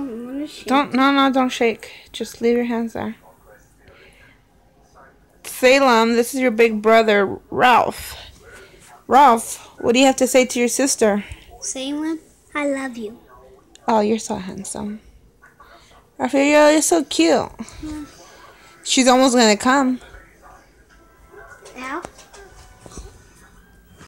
want to shake. Don't shake. Just leave your hands there. Salem, this is your big brother, Ralph. Ralph, what do you have to say to your sister? Salem, I love you. Oh, you're so handsome. Raphael, you're so cute. Yeah. She's almost gonna come.